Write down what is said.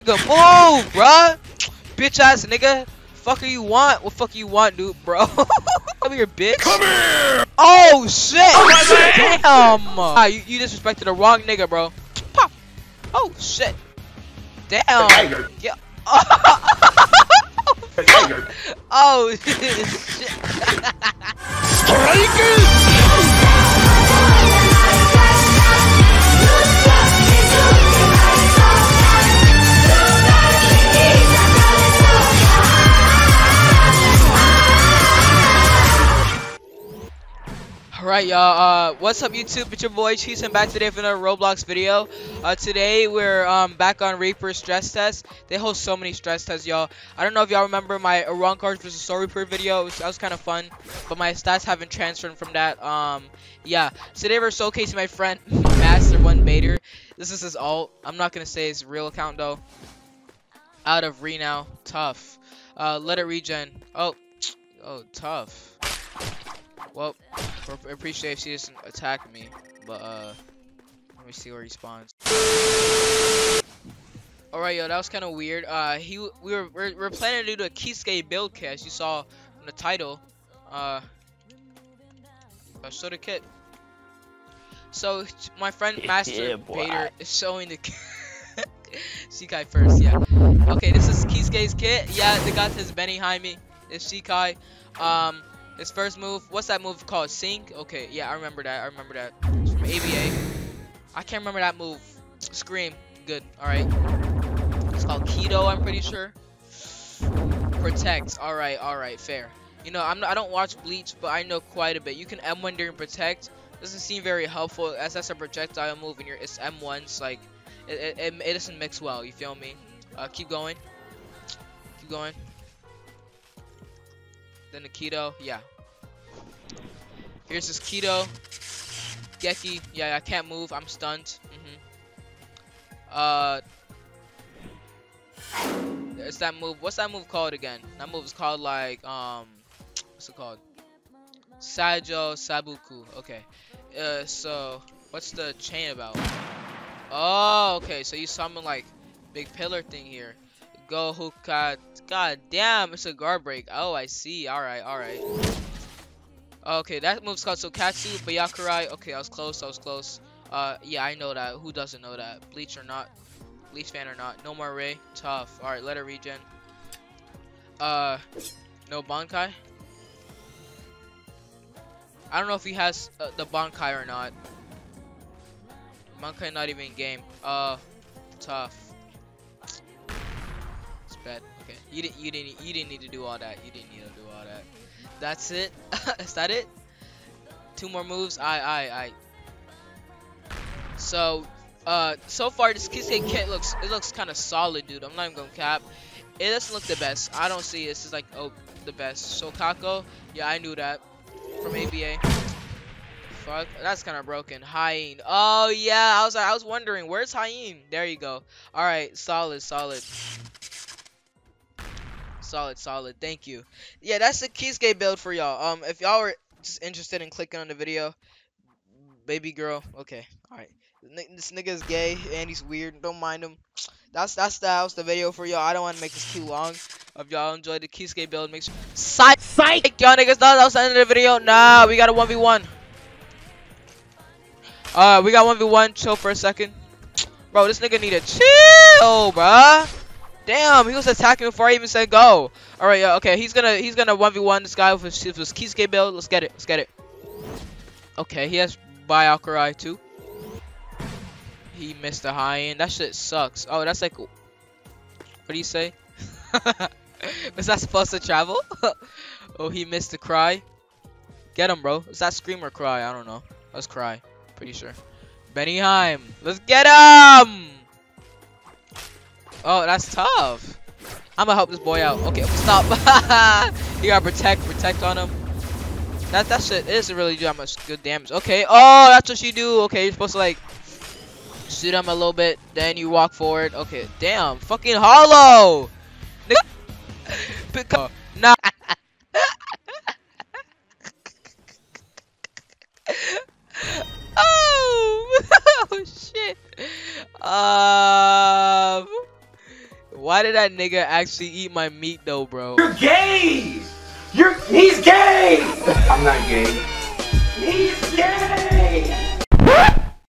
Nigga, move, bruh. Bitch ass nigga. Fuck you want? What fuck you want, dude, bro? Come here, bitch. Come here. Oh shit. Damn. Ah, you disrespected the wrong nigga, bro. Pop. Oh shit. Damn. Yeah. Oh shit. Alright y'all, what's up YouTube? It's your boy Cheizean back today for another Roblox video. Today we're back on Reaper's stress test. They host so many stress tests, y'all. I don't know if y'all remember my Iran cards versus Soul Reaper video. That was kind of fun, but my stats haven't transferred from that. Yeah. Today we're showcasing my friend Master One Baiter. This is his alt. I'm not gonna say his real account though. Out of Renown, tough. Let it regen. Oh, tough. Well, I appreciate if she doesn't attack me, but let me see where he spawns. Alright, yo, that was kind of weird. We're planning to do the Kisuke build kit, as you saw from the title. Show the kit. So my friend Master Baiter is showing the Shikai first, yeah. Okay, this is Kisuke's kit. Yeah, they got his Benihime. It's Shikai. His first move, what's that move called? Sync? Okay, yeah, I remember that. It's from ABA. I can't remember that move. Scream. Good. Alright. It's called Keto, I'm pretty sure. Protect. Alright, fair. You know, I don't watch Bleach, but I know quite a bit. You can M1 during Protect. Doesn't seem very helpful, as that's a projectile move and it's M1. It's like, it doesn't mix well, you feel me? Keep going. Keep going. Then the Keto, yeah. Here's his Keto. Geki, yeah, I can't move, I'm stunned. There's that move. What's that move called again? That move is called like what's it called? Saijo Sabuku. Okay. So what's the chain about? Oh, okay. So you summon like big pillar thing here. Go Huka. God damn, it's a guard break. Oh, I see. Alright. Okay, that move's called Sokatsu, Bayakurai. Okay, I was close. Yeah, I know that. Who doesn't know that? Bleach or not? Bleach fan or not? No more Ray. Tough. Alright, let her regen. No Bankai? I don't know if he has the Bankai or not. Bankai not even in game. Tough. Bad. Okay, you didn't need to do all that. That's it. Is that it? 2 more moves. So so far this Kisuke kit looks kind of solid, dude. I'm not even gonna cap. It doesn't look the best. I don't see this is like the best. Shokako, yeah, I knew that from ABA. Fuck, that's kind of broken. Hyaen. Oh yeah, I was wondering where's Hyaen. There you go. All right, solid. Solid, thank you. Yeah, that's the Kisuke build for y'all. If y'all were just interested in clicking on the video, baby girl, okay, alright. This nigga is gay and he's weird, don't mind him. That was the video for y'all. I don't want to make this too long. If y'all enjoyed the Kisuke build, make sure psych y'all niggas thought that was the end of the video. Nah, we got a 1v1. We got 1v1. Chill for a second. Bro, this nigga need to chill, bruh. Damn, he was attacking before I even said go. Alright, yeah, okay, he's gonna 1v1 this guy with his Kisuke build. Let's get it. Okay, he has Bayakurai too. He missed the Hyaen. That shit sucks. Oh, that's like, what do you say? Was that supposed to travel? Oh, he missed the cry. Get him, bro. Is that scream or cry? I don't know. Let's cry. Pretty sure. Benihime. Let's get him! Oh, that's tough. I'm gonna help this boy out. Okay, stop. You gotta protect on him. That shit isn't really do that much good damage. Okay. Oh, that's what you do. Okay, you're supposed to like shoot him a little bit, then you walk forward. Okay, damn, fucking hollow. Pick up. Nah. Oh shit. Why did that nigga actually eat my meat though, bro? You're gay! He's gay! I'm not gay.